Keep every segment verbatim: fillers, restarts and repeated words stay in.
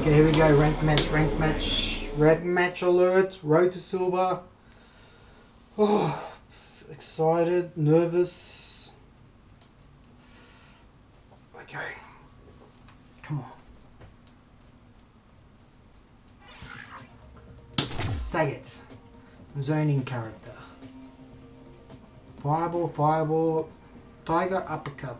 Okay, here we go. Rank match, rank match. Red match alert. Road to silver. Oh, excited, nervous. Okay. Come on. Sagat. Zoning character. Fireball, fireball. Tiger uppercut.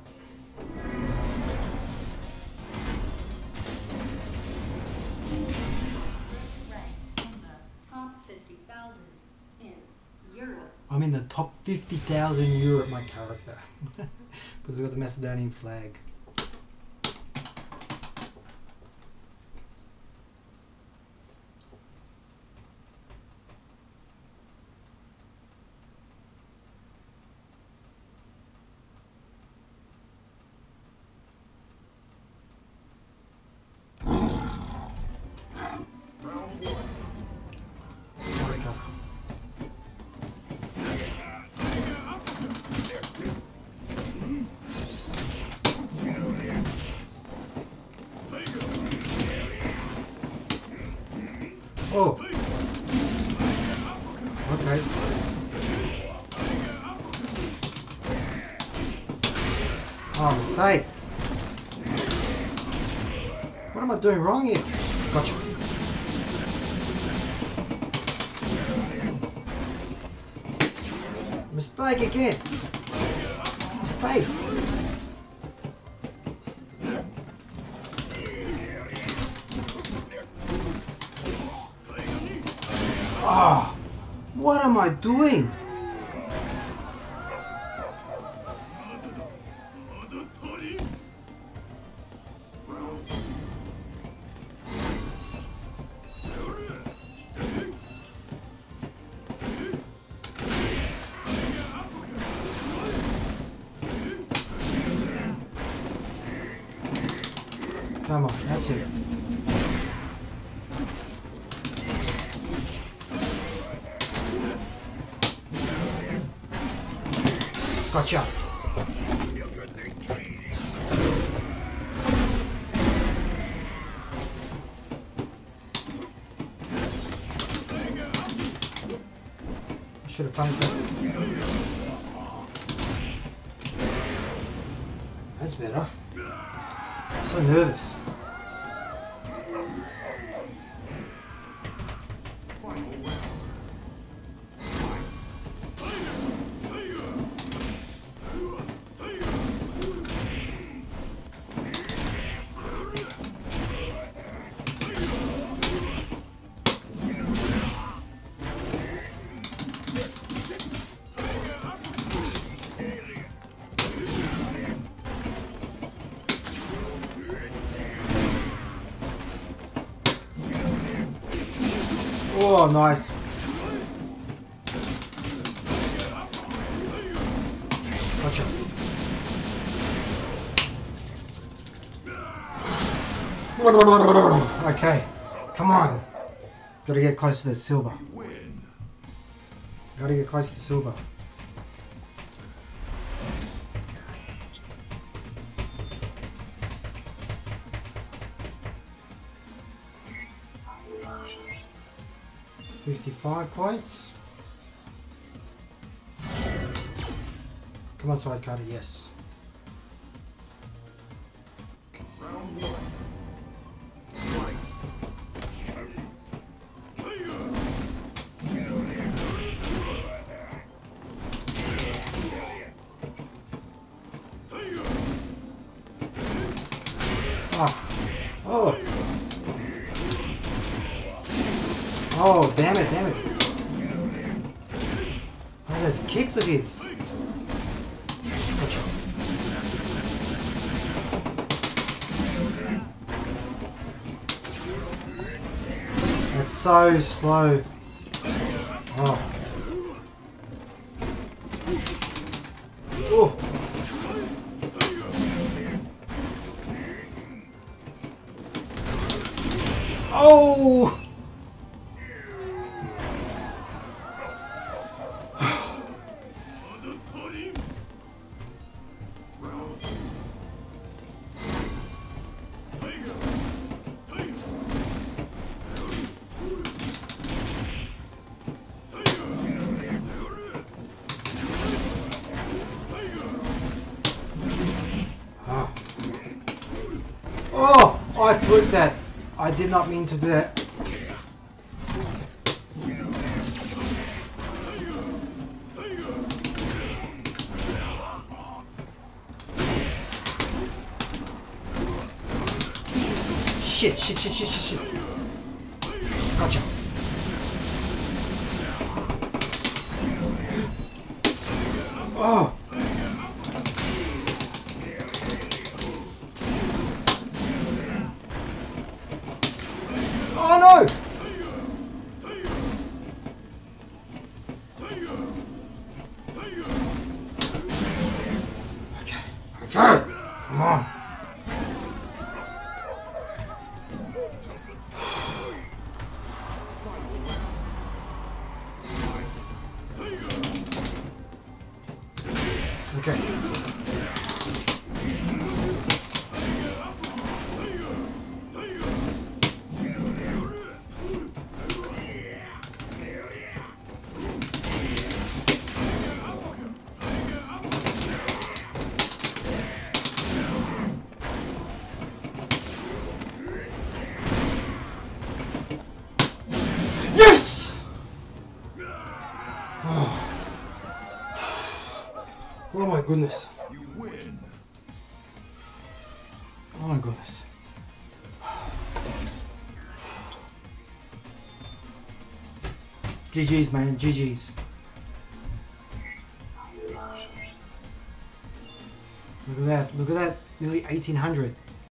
I'm in the top fifty thousand in Europe, my character. Because we've got the Macedonian flag. Oh. Okay. Oh, mistake. What am I doing wrong here? Gotcha. Mistake again. Mistake. Ah, what am I doing? Come on, that's it. Gotcha. I should have punched that. That's better. So nervous. Oh, nice. Gotcha. Okay, come on. Gotta get close to the silver. Gotta get close to silver. fifty-five points. Come on, side cutter, yes. Round one. Ah. Oh. Oh, damn it, damn it. Oh, there's kicks of his. Gotcha. That's so slow. Oh. Oh. Oh. I flipped that. I did not mean to do that. Shit, shit, shit, shit, shit, shit. Gotcha. Oh. Oh no! Okay. Okay. Come on. Okay. Yes! Oh. Oh my goodness. You win. Oh my goodness. G G's, man. G G's. Look at that. Look at that. Nearly eighteen hundred.